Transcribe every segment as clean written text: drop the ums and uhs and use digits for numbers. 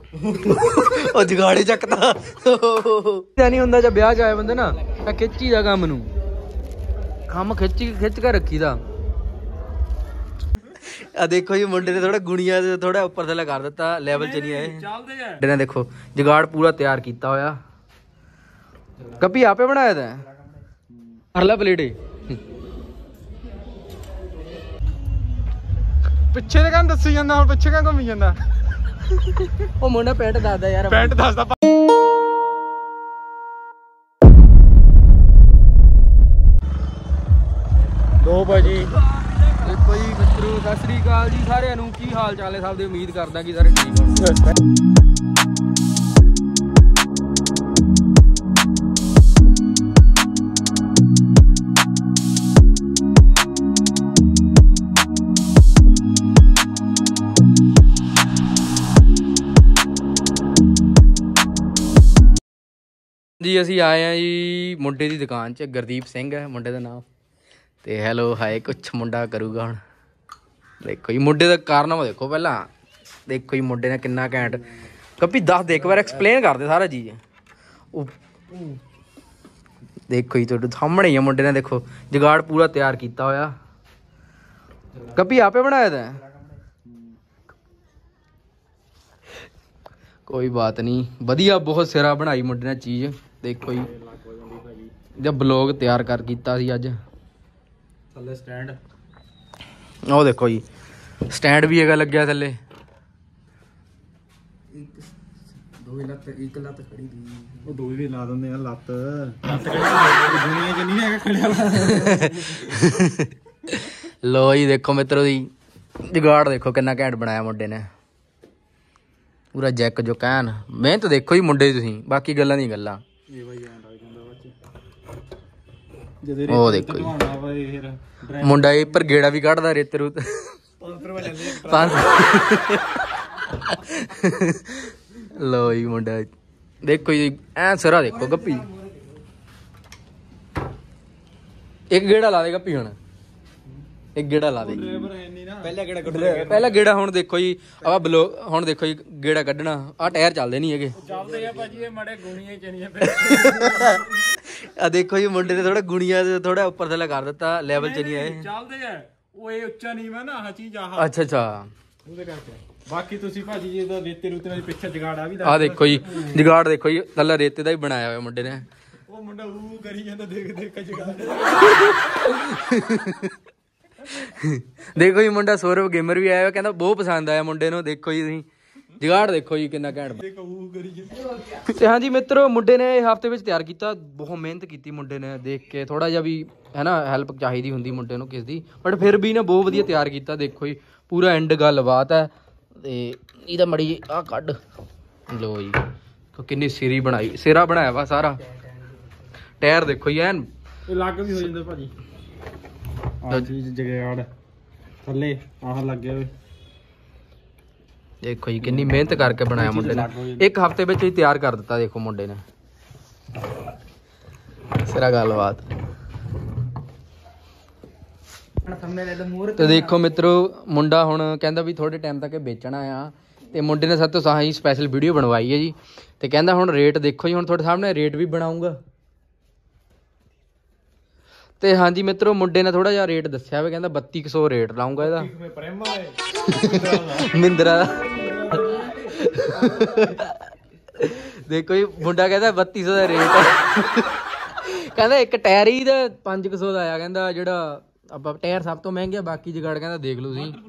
ਉਹ ਜਗਾੜੇ ਚੱਕਦਾ ਨਹੀਂ ਹੁੰਦਾ ਜਦ ਵਿਆਹ ਚ ਆਏ ਬੰਦੇ ਨਾ ਤਾਂ ਖਿੱਚੀ ਦਾ ਕੰਮ ਨੂੰ ਕੰਮ ਖਿੱਚ ਕੇ ਰੱਖੀਦਾ। ਆ ਦੇਖੋ ਜੀ ਮੁੰਡੇ ਨੇ ਥੋੜਾ ਗੁਣੀਆਂ ਤੇ ਥੋੜਾ ਉੱਪਰ ਥੱਲੇ ਕਰ ਦਿੱਤਾ, ਲੈਵਲ ਚ ਨਹੀਂ ਆਏ। ਮੁੰਡੇ ਨੇ ਦੇਖੋ ਜਗਾੜ ਪੂਰਾ ਤਿਆਰ ਕੀਤਾ ਹੋਇਆ। ਕੱਪੀ ਆਪੇ ਬਣਾਇਆ ਤਾ ਕਰ ਲੈ ਪਲੇਟੇ ਪਿੱਛੇ ਦੇ ਕੰਮ ਦੱਸੀ ਜਾਂਦਾ, ਹੁਣ ਪਿੱਛੇ ਕਿਉਂ ਘੁੰਮੀ ਜਾਂਦਾ। ਉਹ ਮੁੰਡਾ ਪੈਂਟ ਦੱਸਦਾ ਯਾਰ, ਪੈਂਟ ਦੱਸਦਾ। ਦੋ ਭਾਜੀ ਦੇਖੋ ਜੀ ਮਿੱਤਰੋ, ਸਤਿ ਸ੍ਰੀ ਅਕਾਲ ਜੀ ਸਾਰਿਆਂ ਨੂੰ। ਕੀ ਹਾਲ ਚਾਲ ਹੈ ਸਭ ਦੇ? ਉਮੀਦ ਕਰਦਾ ਕਿ ਸਾਰੇ ਠੀਕ ਹੋਣ। ਜੀ ਅਸੀਂ ਆਏ ਹਾਂ ਜੀ ਮੁੰਡੇ ਦੀ ਦੁਕਾਨ 'ਚ। ਗੁਰਦੀਪ ਸਿੰਘ ਹੈ ਮੁੰਡੇ ਦਾ ਨਾਮ। ਤੇ ਹੈਲੋ ਹਾਏ ਕੁਛ ਮੁੰਡਾ ਕਰੂਗਾ ਹੁਣ। ਦੇਖੋ ਜੀ ਮੁੰਡੇ ਦਾ ਕਾਰਨਾਮਾ ਦੇਖੋ ਪਹਿਲਾਂ। ਦੇਖੋ ਜੀ ਮੁੰਡੇ ਨੇ ਕਿੰਨਾ ਘੈਂਟ। ਕੱਪੀ ਦੱਸ ਦੇ ਇੱਕ ਵਾਰ, ਐਕਸਪਲੇਨ ਕਰਦੇ ਸਾਰਾ ਚੀਜ਼। ਦੇਖੋ ਜੀ ਤੁਹਾਡੇ ਸਾਹਮਣੇ ਹੀ ਆ ਮੁੰਡੇ ਨੇ ਦੇਖੋ ਜਗਾੜ ਪੂਰਾ ਤਿਆਰ ਕੀਤਾ ਹੋਇਆ। ਕੱਪੀ ਆਪੇ ਬਣਾਇਆ ਤਾ? ਕੋਈ ਬਾਤ ਨਹੀਂ, ਵਧੀਆ ਬਹੁਤ ਸਿਰਾ ਬਣਾਈ ਮੁੰਡੇ ਨੇ ਚੀਜ਼। ਦੇਖੋ ਜੀ ਜਦ ਬਲੌਗ ਤਿਆਰ ਕੀਤਾ ਸੀ ਅੱਜ। ਥੱਲੇ ਸਟੈਂਡ, ਉਹ ਦੇਖੋ ਜੀ ਸਟੈਂਡ ਵੀ ਹੈਗਾ ਲੱਗਿਆ ਥੱਲੇ। ਦੋ ਲੱਤ ਇੱਕ ਲੱਤ ਖੜੀ ਦੀ, ਉਹ ਦੋ ਵੀ ਲਾ ਦਿੰਦੇ ਆ ਲੱਤ ਦੁਨੀਆ ਚ ਨਹੀਂ ਹੈਗਾ ਖੜਿਆ। ਲੋ ਜੀ ਦੇਖੋ ਮਿੱਤਰੋ ਦੀ ਜੁਗਾੜ ਦੇਖੋ ਕਿੰਨਾ ਘੈਂਟ ਬਣਾਇਆ ਮੁੰਡੇ ਨੇ। ਪੂਰਾ ਜੈਕ ਜੋ ਕਹਿਣ ਮਿਹਨਤ ਦੇਖੋ ਜੀ ਮੁੰਡੇ ਦੀ ਤੁਸੀਂ, ਬਾਕੀ ਗੱਲਾਂ ਦੀਆਂ ਗੱਲਾਂ। ਉਹ ਦੇਖੋ ਜੀ ਮੁੰਡਾ ਇਹ ਪਰ ਗੇੜਾ ਵੀ ਕੱਢਦਾ ਰੇਤੇ ਰੂਤ। ਲੋ ਜੀ ਮੁੰਡਾ ਦੇਖੋ ਜੀ ਐ ਸਿਰਾ ਦੇਖੋ। ਗੱਪੀ ਇੱਕ ਗੇੜਾ ਲਾ ਦੇ ਗੱਪੀ, ਹੁਣ ਇੱਕ ਗੇੜਾ ਲਾ ਦੇ। ਪਹਿਲਾ ਗੇੜਾ ਹੁਣ ਦੇਖੋ ਜੀ ਆ ਬਲੋ, ਹੁਣ ਦੇਖੋ ਜੀ ਗੇੜਾ ਕੱਢਣਾ। ਆ ਟਾਇਰ ਚੱਲਦੇ ਨਹੀਂ ਹੈਗੇ, ਚੱਲਦੇ ਆ ਭਾਜੀ ਇਹ ਮਾੜੇ ਗੁਣੀਆਂ ਚਣੀਆਂ। ਆ ਦੇਖੋ ਜੀ ਮੁੰਡੇ ਨੇ ਥੋੜਾ ਗੁਣੀਆਂ ਤੇ ਥੋੜਾ ਉੱਪਰ ਥੱਲੇ ਕਰ ਦਿੱਤਾ, ਲੈਵਲ ਚ ਨਹੀਂ ਆਏ। ਚੱਲਦੇ ਆ ਉਹ ਇਹ ਉੱਚਾ ਨਹੀਂ ਵਾ ਨਾ ਆਹ ਚੀਜ਼। ਆਹ ਅੱਛਾ ਅੱਛਾ ਉਹਦੇ ਕਰਕੇ। ਬਾਕੀ ਤੁਸੀਂ ਭਾਜੀ ਜੀ ਦਾ ਰੇਤੇ ਰੂਤੇ ਨਾਲ ਪਿੱਛੇ ਜਗਾੜ ਆ ਵੀ। ਆ ਦੇਖੋ ਜੀ ਜਗਾੜ ਦੇਖੋ ਜੀ ਥੱਲੇ ਰੇਤੇ ਦਾ ਹੀ ਬਣਾਇਆ ਹੋਇਆ ਮੁੰਡੇ ਨੇ। ਉਹ ਮੁੰਡਾ ਉਹ ਕਰੀ ਜਾਂਦਾ ਦੇਖ ਦੇਖ ਕੇ ਜਗਾੜ। ਦੇਖੋ ਜੀ ਮੁੰਡਾ ਸੌਰਵ ਗੇਮਰ ਵੀ ਆਇਆ ਹੋਇਆ, ਕਹਿੰਦਾ ਬਹੁਤ ਪਸੰਦ ਆਇਆ ਮੁੰਡੇ ਨੂੰ। ਦੇਖੋ ਜੀ ਤੁਸੀਂ ਜਗਾੜ ਦੇਖੋ ਜੀ ਕਿੰਨਾ ਘੈਂਟ। ਤੇ ਹਾਂਜੀ ਮਿੱਤਰੋ ਮੁੰਡੇ ਨੇ ਇਹ ਹਫ਼ਤੇ ਵਿੱਚ ਤਿਆਰ ਕੀਤਾ। ਬਹੁਤ ਮਿਹਨਤ ਕੀਤੀ ਮੁੰਡੇ ਨੇ। ਦੇਖ ਕੇ ਥੋੜਾ ਜਿਹਾ ਵੀ ਹੈ ਨਾ ਹੈਲਪ ਚਾਹੀਦੀ ਹੁੰਦੀ ਮੁੰਡੇ ਨੂੰ ਕਿਸ ਦੀ, ਬਟ ਫਿਰ ਵੀ ਨਾ ਬਹੁਤ ਵਧੀਆ ਤਿਆਰ ਕੀਤਾ। ਦੇਖੋ ਜੀ ਪੂਰਾ ਐਂਡ ਗੱਲਬਾਤ ਹੈ। ਤੇ ਇਹਦਾ ਮੜੀ ਆਹ ਕੱਢ ਲੋ ਜੀ ਕਿੰਨੀ ਸਿਰੀ ਬਣਾਈ, ਸਿਰਾ ਬਣਾਇਆ ਵਾ ਸਾਰਾ। ਟਾਇਰ ਦੇਖੋ ਜੀ ਐਨ ਲੱਗ ਵੀ ਹੋ ਜਾਂਦਾ ਭਾਜੀ। ਆਹ ਚੀਜ਼ ਜਗਾੜ ਥੱਲੇ ਆਹ ਲੱਗਿਆ ਹੋਏ। ਦੇਖੋ ਜੀ ਕਿੰਨੀ ਮਿਹਨਤ ਕਰਕੇ ਬਣਾਇਆ ਮੁੰਡੇ ਨੇ। ਇੱਕ ਹਫ਼ਤੇ ਵਿੱਚ ਹੀ ਤਿਆਰ ਕਰ ਦਿੱਤਾ ਦੇਖੋ ਮੁੰਡੇ ਨੇ। ਸਿਰਾ ਗੱਲਬਾਤ। ਤੇ ਦੇਖੋ ਮਿੱਤਰੋ ਮੁੰਡਾ ਹੁਣ ਕਹਿੰਦਾ ਵੀ ਥੋੜੇ ਟਾਈਮ ਤੱਕ ਵੇਚਣਾ ਆ। ਤੇ ਮੁੰਡੇ ਨੇ ਸਾਡੇ ਤੋਂ ਸਾਹੀ ਸਪੈਸ਼ਲ ਵੀਡੀਓ ਬਣਵਾਈ ਹੈ ਜੀ। ਤੇ ਕਹਿੰਦਾ ਹੁਣ ਰੇਟ ਦੇਖੋ ਜੀ, ਹੁਣ ਤੁਹਾਡੇ ਸਾਹਮਣੇ ਰੇਟ ਵੀ ਬਣਾਉਂਗਾ। ਤੇ ਹਾਂਜੀ ਮਿੱਤਰੋ ਮੁੰਡੇ ਨੇ ਥੋੜਾ ਜਿਹਾ ਰੇਟ ਦੱਸਿਆ ਵਾ, ਕਹਿੰਦਾ 3200 ਰੇਟ ਲਾਉਂਗਾ ਇਹਦਾ ਮਿੰਦਰਾ ਦਾ। ਦੇਖੋ ਜੀ ਮੁੰਡਾ ਕਹਿੰਦਾ 3200 ਦਾ ਰੇਟ ਹੈ। ਕਹਿੰਦਾ ਇੱਕ ਟਾਇਰ ਹੀ ਦਾ 500 ਦਾ ਆਇਆ। ਕਹਿੰਦਾ ਜਿਹੜਾ ਆਪਾਂ ਟਾਇਰ ਸਭ ਤੋਂ ਮਹਿੰਗੇ, ਬਾਕੀ ਜਗਾੜ ਕਹਿੰਦਾ ਦੇਖ ਲਓ ਤੁਸੀਂ।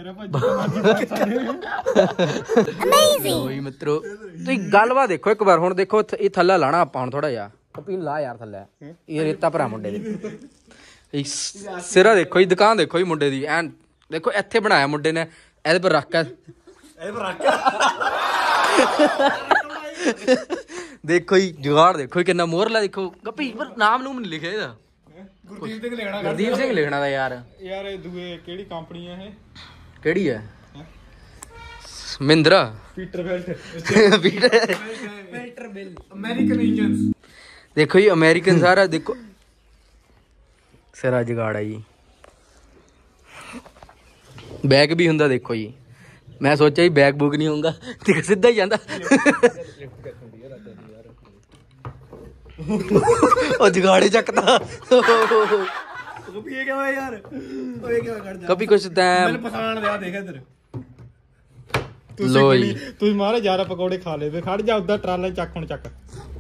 ਮਿੱਤਰੋ ਤੁਸੀਂ ਗੱਲਬਾਤ ਦੇਖੋ ਇੱਕ ਵਾਰ। ਹੁਣ ਦੇਖੋ ਇਹ ਥੱਲਾ ਲਾਣਾ ਆਪਾਂ ਹੁਣ ਥੋੜਾ ਜਿਹਾ। ਕਪੀ ਲਾ ਯਾਰ ਥੱਲੇ ਇਹ ਰੇਤਾ ਭਰਾ ਮੁੰਡੇ ਦੇ। ਸਿਰਾ ਦੇਖੋ ਜੀ ਦੁਕਾਨ ਦੇਖੋ ਜੀ ਮੁੰਡੇ ਦੀ ਐਨ। ਦੇਖੋ ਇੱਥੇ ਬਣਾਇਆ ਮੁੰਡੇ ਨੇ, ਇਹਦੇ ਪਰ ਰੱਖ ਕੇ। ਦੇਖੋ ਜੀ ਜੁਗਾੜ ਦੇਖੋ ਜੀ ਕਿੰਨਾ ਮੋਹਰਲਾ। ਦੇਖੋ ਗੱਪੀ ਪਰ ਨਾਮ ਨੂਮ ਨੀ ਲਿਖਿਆ ਇਹਦਾ। ਗੁਰਦੀਪ ਸਿੰਘ ਲਿਖਣਾ। ਗੁਰਦੀਪ ਸਿੰਘ ਲਿਖਣਾ ਦਾ ਯਾਰ। ਯਾਰ ਇਹ ਦੂਏ ਕਿਹੜੀ ਕੰਪਨੀ ਆ? ਇਹ ਕਿਹੜੀ ਹੈ? Mahindra Peter belt. Peter bill American engines. ਦੇਖੋ ਜੀ ਅਮਰੀਕਨ ਸਾਰਾ ਦੇਖੋ ਸਿਰਾ ਜਗਾੜ ਆ ਜੀ। ਬੈਗ ਵੀ ਹੁੰਦਾ ਦੇਖੋ ਜੀ। ਮੈਂ ਸੋਚਿਆ ਹੀ ਬੈਗ ਬੁੱਕ ਨਹੀਂ ਹੋਊਗਾ ਤੇ ਸਿੱਧਾ ਹੀ ਜਾਂਦਾ। ਉਹ ਜਗਾੜੇ ਚੱਕਦਾ ਇਹ ਕਿਵੇਂ ਯਾਰ ਓਏ ਕਿਵੇਂ ਕੱਢ ਜਾ ਕभी ਕੁਛ ਤੈਂ ਮੈਨੂੰ ਪਛਾਣ ਲਿਆ ਦੇਖ ਇੱਧਰ ਲੋ ਜੀ ਤੁਸੀਂ ਮਾਰੇ ਜ਼ਿਆਦਾ ਪਕੌੜੇ ਖਾ ਲਏ ਵੇ ਖੜ ਜਾ ਉਧਰ ਟਰਾਲਾ ਚੱਕ ਹੁਣ ਚੱਕ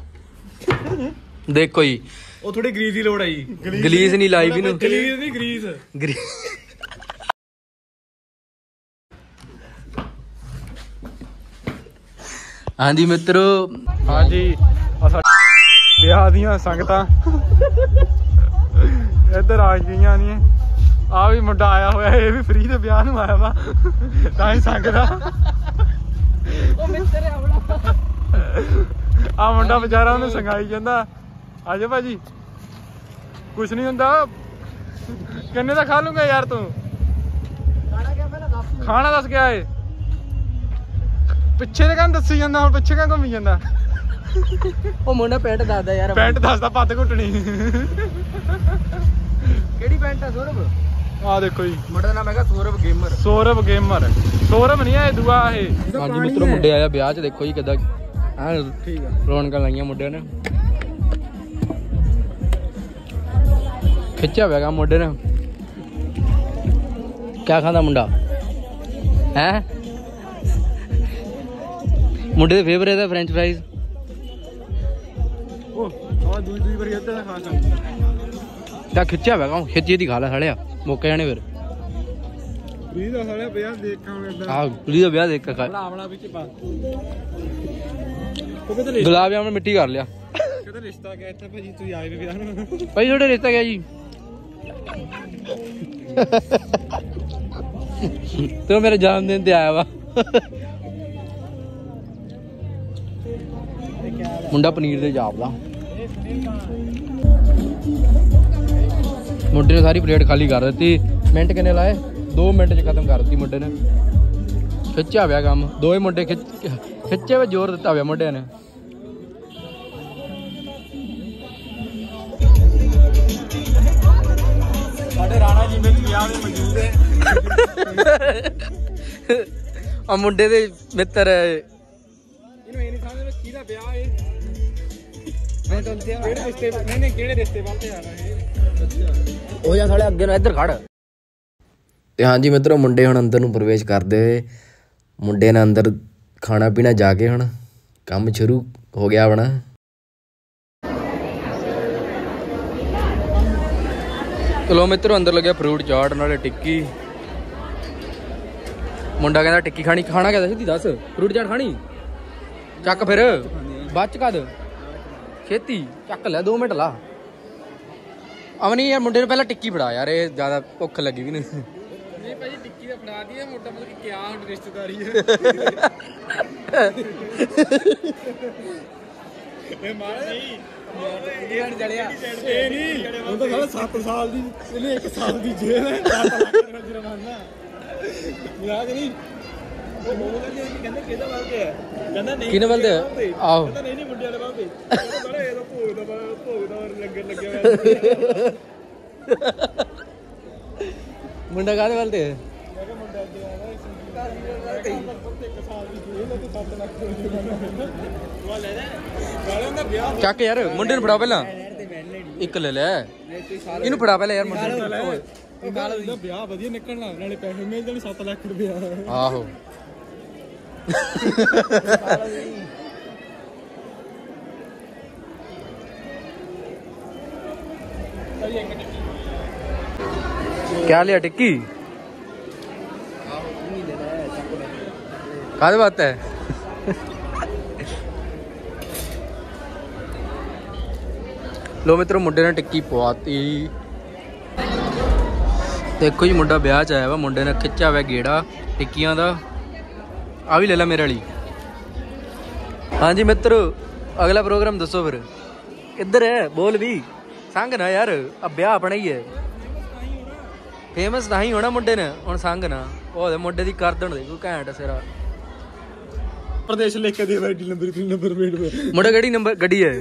ਦੇਖੋ ਜੀ ਉਹ ਥੋੜੀ ਗਰੀਸ ਦੀ ਲੋੜ ਆ ਜੀ ਗਲੀਸ ਨਹੀਂ ਲਾਈ ਵੀ ਨੂੰ ਗਲੀਸ ਨਹੀਂ ਗਰੀਸ ਹਾਂਜੀ ਮਿੱਤਰੋ ਹਾਂਜੀ ਵਿਆਹ ਦੀਆਂ ਸੰਗਤਾਂ ਇੱਧਰ ਆ ਗਈਆਂ ਨੇ ਆ ਵੀ ਮੁੰਡਾ ਆਇਆ ਹੋਇਆ ਇਹ ਵੀ ਫ੍ਰੀ ਦੇ ਵਿਆਹ ਨੂੰ ਆਇਆ ਵਾ ਤਾਂ ਹੀ ਸੰਗਦਾ ਉਹ ਮਿੱਤਰ ਆ ਮੁੰਡਾ ਵਿਚਾਰਾ ਉਹਨੂੰ ਸੰਗਾਈ ਜਾਂਦਾ ਆਜੋ ਭਾਜੀ ਕੁਛ ਨਹੀਂ ਹੁੰਦਾ ਕਿੰਨੇ ਦਾ ਖਾ ਲੂੰਗਾ ਯਾਰ ਤੂੰ ਖਾਣਾ ਦੱਸ ਕੇ ਆਏ ਪਿੱਛੇ ਦੇ ਕੰਨ ਦੱਸੀ ਜਾਂਦਾ ਹੁਣ ਪਿੱਛੇ ਕੰਨ ਘੁੰਮੀ ਜਾਂਦਾ ਉਹ ਮੁੰਡਾ ਪੈਂਟ ਦੱਸਦਾ ਯਾਰ ਪੈਂਟ ਦੱਸਦਾ ਪੱਤ ਘੁੱਟਣੀ ਕਿਹੜੀ ਪੈਂਟ ਆ ਸੌਰਵ ਆ ਦੇਖੋ ਜੀ ਮੁੰਡੇ ਦਾ ਨਾਮ ਹੈਗਾ ਸੌਰਵ ਗੇਮਰ ਸੌਰਵ ਨਹੀਂ ਆ ਇਹ ਦੂਆ ਇਹ ਹਾਂਜੀ ਮਿੱਤਰੋ ਮੁੰਡੇ ਆਇਆ ਵਿਆਹ 'ਚ ਦੇਖੋ ਜੀ ਕਿੱਦਾਂ ਠੀਕ ਆ ਰੌਣਕਾਂ ਲਾਈਆਂ ਮੁੰਡਿਆਂ ਨੇ ਖਿੱਚਿਆ ਹੋਇਆ ਮੁੰਡੇ ਨੇ ਕਿਆ ਖਾਂਦਾ ਮੁੰਡਾ ਹੈ ਮੁੰਡੇ ਦੇ ਫੇਵਰੇਟ ਹੈ ਫ੍ਰੈਂਚ ਫਰਾਈਜ਼ ਉਹ ਆ ਦੂਜੀ ਵਾਰੀ ਇੱਧਰ ਦਾ ਖਾ ਸਕਦਾ ਤਾਂ ਖਿੱਚਿਆ ਹੋਇਆ ਖਿੱਚੀ ਦੀ ਖਾ ਲੈ ਸਾਲਿਆ ਮੁੱਕ ਜਾਣੇ ਫਿਰ ਪਲੀਜ਼ ਆ ਸਾਲਿਆ ਪਿਆ ਦੇਖਾਂਗੇ ਇੱਧਰ ਆਹ ਪਲੀਜ਼ ਵਿਆਹ ਦੇਖ ਕੇ ਖਾ ਬਣਾ ਵਿੱਚ ਪਾ ਗੁਲਾਬ ਜਾਮਨ ਮਿੱਟੀ ਕਰ ਲਿਆ ਕਿਤੇ ਰਿਸ਼ਤਾ ਗਿਆ ਇੱਥੇ ਭਾਜੀ ਤੁਸੀਂ ਆਏ ਵੀ ਵਿਆਹ ਨੂੰ ਭਾਈ ਤੁਹਾਡੇ ਰਿਸ਼ਤਾ ਗਿਆ ਜੀ ਤੂੰ ਮੇਰੇ ਜਨਮ ਦਿਨ ਤੇ ਆਇਆ ਵਾ ਮੁੰਡਾ ਪਨੀਰ ਦੇ ਜਾਪਦਾ ਮੁੰਡੇ ਨੇ ਸਾਰੀ ਪਲੇਟ ਖਾਲੀ ਕਰ ਦਿੱਤੀ ਮਿੰਟ ਕਿੰਨੇ ਲਾਏ 2 ਮਿੰਟ 'ਚ ਖਤਮ ਕਰ ਦਿੱਤੀ ਮੁੰਡੇ ਨੇ ਖਿੱਚਿਆ ਹੋਇਆ ਕੰਮ ਦੋਵੇਂ ਮੁੰਡੇ ਖਿੱਚੇ ਵੇ ਜ਼ੋਰ ਦਿੱਤਾ ਹੋਇਆ ਮੁੰਡਿਆਂ ਨੇ ਸਾਡੇ ਰਾਣਾ ਜੀ ਵਿੱਚ ਵਿਆਹ ਦੇ ਮੌਜੂਦ ਹੈ ਆ ਮੁੰਡੇ ਦੇ ਮਿੱਤਰ ਇਹਨੂੰ ਇਹ ਨਹੀਂ ਸਮਝਦੇ ਵਿੱਚ ਕਿਹਦਾ ਵਿਆਹ ਹੈ ਮੈਂ ਤਾਂ ਕਿਹੜੇ ਰਿਸ਼ਤੇ ਨਹੀਂ ਕਿਹੜੇ ਰਿਸ਼ਤੇ ਵੱਲ ਤੇ ਆਣਾ ਇਹ ਉਹ ਜਾ ਸਾਲੇ ਅੱਗੇ ਨੂੰ ਇੱਧਰ ਖੜ ਤੇ ਹਾਂਜੀ ਮਿੱਤਰੋ ਮੁੰਡੇ ਹੁਣ ਅੰਦਰ ਨੂੰ ਪ੍ਰਵੇਸ਼ ਕਰਦੇ ਹੋਏ ਮੁੰਡੇ ਨੇ ਅੰਦਰ ਖਾਣਾ ਪੀਣਾ ਜਾ ਕੇ ਹੁਣ ਕੰਮ ਸ਼ੁਰੂ ਹੋ ਗਿਆ ਆਪਣਾ ਚਲੋ ਮਿੱਤਰੋ ਅੰਦਰ ਲੱਗਿਆ ਫਰੂਟ ਚਾਟ ਨਾਲੇ ਟਿੱਕੀ ਮੁੰਡਾ ਕਹਿੰਦਾ ਟਿੱਕੀ ਖਾਣੀ ਖਾਣਾ ਕਹਿੰਦਾ ਸਿੱਧੀ ਦੱਸ ਫਰੂਟ ਚਾਟ ਖਾਣੀ ਚੱਕ ਫਿਰ ਬਾਅਦ ਚ ਕਦ ਛੇਤੀ ਚੱਕ ਲੈ 2 ਮਿੰਟ ਲਾ ਅਮਨੀ ਯਾਰ ਮੁੰਡੇ ਨੂੰ ਪਹਿਲਾਂ ਟਿੱਕੀ ਫੜਾ ਯਾਰ ਇਹ ਜ਼ਿਆਦਾ ਭੁੱਖ ਲੱਗੀ ਵੀ ਨਹੀਂ ਨਹੀਂ ਭਾਜੀ ਟਿੱਕੀ ਤਾਂ ਫੜਾ ਦਈਏ ਮੋਟਾ ਮਤਲਬ ਕਿ ਕਿਆ ਹੁਣ ਰਿਸ਼ਤੇਦਾਰੀ ਹੈ ਇਹ ਮਾਰ ਨਹੀਂ ਇਹ ਨਹੀਂ ਜੜਿਆ ਇਹ ਨਹੀਂ ਉਹ ਤਾਂ ਸਾਲਾ 7 ਸਾਲ ਦੀ ਇਹਨੇ 1 ਸਾਲ ਦੀ ਜੇਲ੍ਹ ਹੈ 7 ਲੱਖ ਰੁਪਏ ਜੁਰਮਾਨਾ ਮਿਲਾ ਕੇ ਨਹੀਂ ਉਹ ਮੋਮੋ ਕਹਿੰਦੇ ਕਿਹਦਾ ਵੱਲਦੇ ਆ ਕਹਿੰਦਾ ਨਹੀਂ ਕਿਹਨੇ ਵੱਲਦੇ ਆਹੋ ਕਹਿੰਦਾ ਨਹੀਂ ਮੁੰਡੇ ਵਾਲੇ ਵੱਲਦੇ ਕਹਿੰਦਾ ਬੜਾ ਇਹਦਾ ਭੋਗਦਾ ਲੱਗਿਆ ਹੋਇਆ ਮੁੰਡਾ ਕਾਹਦੇ ਵੱਲ ਤੇ ਮੈਂ ਕਿਹਾ ਮੁੰਡਾ ਅੱਗੇ ਆਇਆ 1 ਸਾਲ ਦੀ ਜੇਲ੍ਹ ਤੇ 7 ਲੱਖ ਰੁਪਏ ਉਹ ਲੈ ਲੈ ਗਾਲਾਂ ਦਾ ਵਿਆਹ ਚੱਕ ਯਾਰ ਮੁੰਡੇ ਨੂੰ ਫੜਾ ਪਹਿਲਾਂ ਇੱਕ ਲੈ ਲੈ ਇਹਨੂੰ ਫੜਾ ਪਹਿਲਾਂ ਯਾਰ ਮੁੰਡੇ ਨੂੰ ਉਹ ਗਾਲਾਂ ਦਾ ਵਿਆਹ ਵਧੀਆ ਨਿਕਲਣਾ ਨਾਲੇ ਪੈਸੇ ਮਿਲ ਜਾਣੇ 7 ਲੱਖ ਰੁਪਏ ਆਹੋ क्या लिया टिक्की काहदे बात है लो मित्रों मुंडे ने टिक्की पवाती देखो जी मुंडा ब्याह च आया वा मुंडे ने खिंचा हुआ गेड़ा टिक्कियां दा आ भी ले ला मेरे वाली हाँ जी मित्रों अगला प्रोग्राम दसो फिर किधर है बोल भी संग ना यार अब ब्याह अपना ही है फेमस नहीं होना मुंडे ने हुण संग ना ओह मुंडे दी कर देण दे कोई घैंट सिरा प्रदेश लेके दे बैठी नंबर प्लेट मुंडे गड्डी नंबर गड्डी है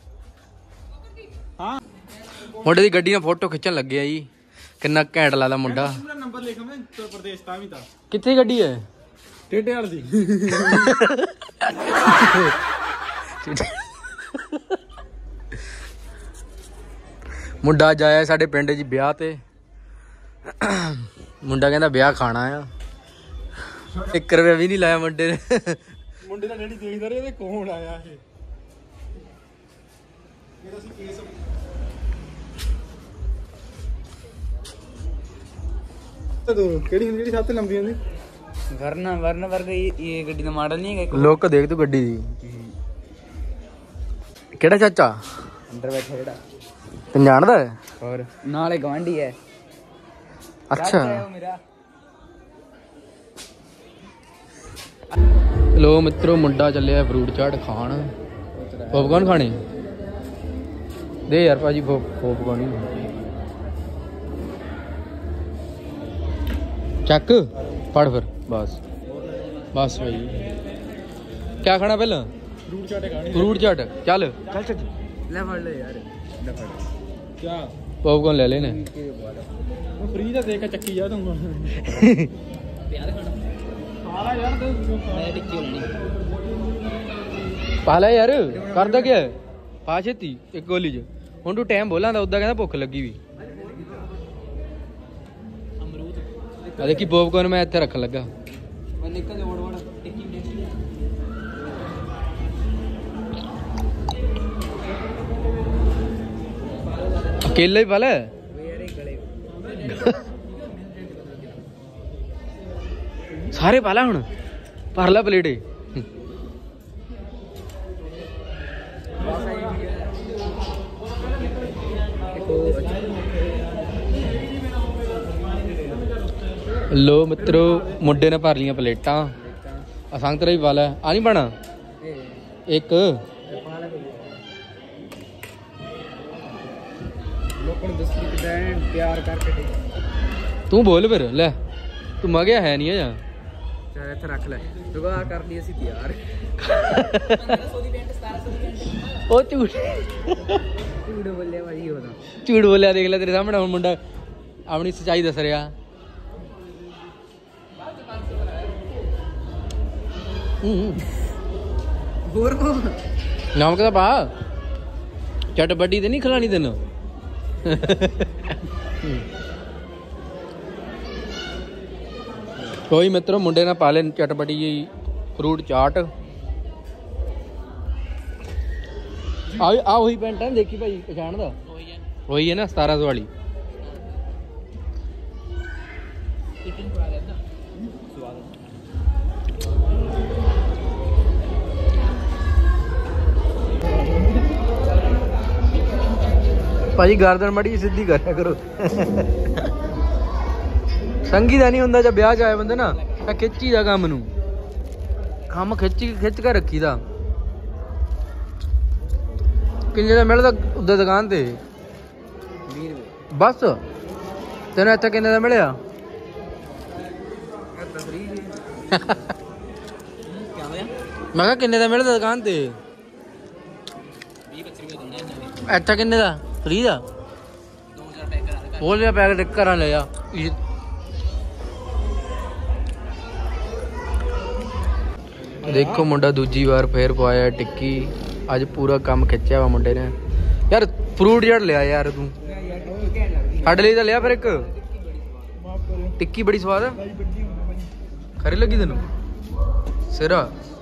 हां मुंडे दी गड्डी ना फोटो खिंचन लग गया जी किन्ना घैंट लादा मुंडा नंबर लिख मैं उत्तर प्रदेश ता भी ता कित्थे गड्डी है ਟੇਡੇ ਵਾਲ ਦੀ ਮੁੰਡਾ ਅੱਜ ਆਇਆ ਸਾਡੇ ਪਿੰਡ 'ਚ ਵਿਆਹ ਤੇ ਮੁੰਡਾ ਕਹਿੰਦਾ ਵਿਆਹ ਖਾਣਾ ਆ 1 ਰੁਪਇਆ ਵੀ ਨਹੀਂ ਲਾਇਆ ਮੁੰਡੇ ਨੇ ਮੁੰਡੇ ਦਾ ਡੈਡੀ ਦੇਖਦਾ ਰਿਹਾ ਤੇ ਕੌਣ ਆਇਆ ਇਹ ਇਹਦਾ ਸੀ ਕੇਸ ਤੇ ਕਿਹੜੀ ਹੁੰਦੀ ਜਿਹੜੀ ਸਭ ਤੋਂ ਲੰਬੀ ਹੁੰਦੀ ਵਰਨ ਵਰਗਾ ਇਹ ਗੱਡੀ ਦਾ ਮਾਡਲ ਨਹੀਂ ਹੈਗਾ ਲੋਕ ਦੇਖ ਤੂੰ ਗੱਡੀ ਦੀ ਕਿਹੜਾ ਚਾਚਾ ਅੰਦਰ ਬੈਠਾ ਜਿਹੜਾ ਤੈਨੂੰ ਜਾਣਦਾ ਹੈ ਹੋਰ ਨਾਲੇ ਗਵਾਂਢੀ ਹੈ ਅੱਛਾ ਮੇਰਾ ਲੋ ਮਿੱਤਰੋ ਮੁੰਡਾ ਚੱਲਿਆ ਫਰੂਟ ਚਾਟ ਖਾਣ ਪੌਪਕਾਰਨ ਖਾਣੇ ਦੇ ਯਾਰ ਭਾਜੀ ਪੌਪਕਾਰਨ ਹੀ ਚੱਕ ਫੜ ਫਿਰ ਬਸ ਭਾਈ ਕਿਆ ਖਾਣਾ ਪਹਿਲਾਂ ਫਰੂਟ ਚਾਟੇ ਖਾਣੀ ਫਰੂਟ ਚਾਟ ਚੱਲ ਲੈ ਫੜ ਲੈ ਯਾਰ ਲੈ ਫੜ ਕਿਆ ਪੌਪਕਾਰਨ ਲੈ ਲੈਨੇ ਉਹ ਫ੍ਰੀ ਦਾ ਦੇ ਕੇ ਚੱਕੀ ਜਾ ਤੂੰ ਪਿਆਰ ਖਾਣਾ ਸਾਲਾ ਯਾਰ ਮੈਂ ਟਿੱਕੀ ਹੋਣੀ ਪਾ ਲੈ ਯਾਰ ਕਰਦਾ ਕੀ ਹੈ ਪਾ ਛੇਤੀ ਇੱਕ ਗੋਲੀ 'ਚ ਹੁਣ ਤੂੰ ਟਾਈਮ ਬੋਲਾਂਦਾ ਉਦਾਂ ਕਹਿੰਦਾ ਭੁੱਖ ਲੱਗੀ ਵੀ ਆ ਦੇਖੀ ਪੌਪਕਾਰਨ ਮੈਂ ਇੱਥੇ ਰੱਖਣ ਲੱਗਾ ਮੈਂ ਨਿਕਲ ਵੜ ਟਿੱਕੀ ਕੇਲਾ ਹੀ ਪਾ ਲੈ ਯਾਰ ਗਲੇ ਸਾਰੇ ਪਾ ਲੈ ਹੁਣ ਭਰ ਲੈ ਪਲੇਟੇ ਲੋ ਮਿੱਤਰੋ ਮੁੰਡੇ ਨੇ ਭਰ ਲੀਆਂ ਪਲੇਟਾਂ ਅਸੰਗ ਤੇਰਾ ਹੀ ਪਾ ਲੈ ਆ ਨਹੀਂ ਬਣਾ ਇੱਕ ਲੋਕਾਂ ਨੂੰ ਦੱਸੀ ਕਿਦਾਂ ਪਿਆਰ ਕਰਕੇ ਤੂੰ ਬੋਲ ਫਿਰ ਲੈ ਤੂੰ ਮਗਿਆ ਹੈ ਨਹੀਂ ਆ ਜਾਂ ਚਾਹ ਇੱਥੇ ਰੱਖ ਲੈ ਦੁਬਾਰਾ ਕਰ ਲਈ ਅਸੀਂ ਤਿਆਰ 1500 ਦੀ ਪੈਂਟ 1700 ਦੀ ਪੈਂਟ ਉਹ ਝੂਠ ਬੋਲਿਆ ਭਾਈ ਉਹਦਾ ਝੂਠ ਬੋਲਿਆ ਦੇਖ ਲੈ ਤੇਰੇ ਸਾਹਮਣੇ ਹੁਣ ਮੁੰਡਾ ਆਪਣੀ ਸੱਚਾਈ ਦੱਸ ਰਿਹਾ ਹੋਰ ਕੋ ਨਮਕ ਤਾਂ ਪਾ ਚਟਪਟੀ ਤੇ ਨਹੀਂ ਖਿਲਾਣੀ ਤੈਨੂੰ ਕੋਈ ਮਿੱਤਰੋ ਮੁੰਡੇ ਨਾਲ ਪਾ ਲੈ ਚਟਪਟੀ ਜੀ ਫਰੂਟ ਚਾਟ ਆ ਉਹੀ ਪੈਂਟ ਹੈ ਦੇਖੀ ਭਾਈ ਪਛਾਣਦਾ ਉਹੀ ਹੈ ਨਾ 1700 ਵਾਲੀ ਭਾਜੀ ਗਰਦਨ ਮੜੀ ਸਿੱਧੀ ਕਰਿਆ ਕਰੋ ਸੰਗੀ ਦਾ ਨਹੀਂ ਹੁੰਦਾ ਜਦ ਵਿਆਹ 'ਚ ਆਏ ਬੰਦੇ ਨਾ ਤਾਂ ਖਿੱਚੀ ਦਾ ਕੰਮ ਖਿੱਚ ਕੇ ਰੱਖੀਦਾ ਕਿੰਨੇ ਦਾ ਮਿਲਦਾ ਉੱਧਰ ਦੁਕਾਨ ਤੇ 20 ਰੁਪਏ ਬਸ ਤੈਨੂੰ ਇੱਥੇ ਕਿੰਨੇ ਦਾ ਮਿਲਿਆ ਮੈਂ ਕਿਹਾ ਕਿੰਨੇ ਦਾ ਮਿਲਦਾ ਦੁਕਾਨ ਤੇ 20-25 ਰੁਪਏ ਦਿੰਦੇ ਇੱਥੇ ਕਿੰਨੇ ਦਾ ਫ੍ਰੀ ਦਾ 2000 ਪੈਕ ਕਰਾ ਦੇ ਬੋਲ ਲਿਆ ਪੈਕਟ ਘਰਾਂ ਲੈ ਜਾ ਦੇਖੋ ਮੁੰਡਾ ਦੂਜੀ ਵਾਰ ਫੇਰ ਪਵਾਇਆ ਟਿੱਕੀ ਅੱਜ ਪੂਰਾ ਕੰਮ ਖਿੱਚਿਆ ਵਾ ਮੁੰਡੇ ਨੇ ਯਾਰ ਫਰੂਟ ਜੜ ਲਿਆ ਯਾਰ ਤੂੰ ਸਾਡੇ ਲਈ ਤਾਂ ਲਿਆ ਫਿਰ ਇੱਕ ਟਿੱਕੀ ਬੜੀ ਸਵਾਦ ਆ ਖਰੀ ਲੱਗੀ ਤੈਨੂੰ ਸਿਰਾ